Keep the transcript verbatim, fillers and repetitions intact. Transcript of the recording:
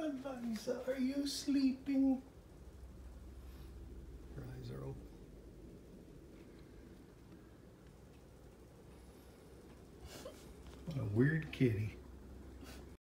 Eliza, are you sleeping? Her eyes are open. What a weird kitty.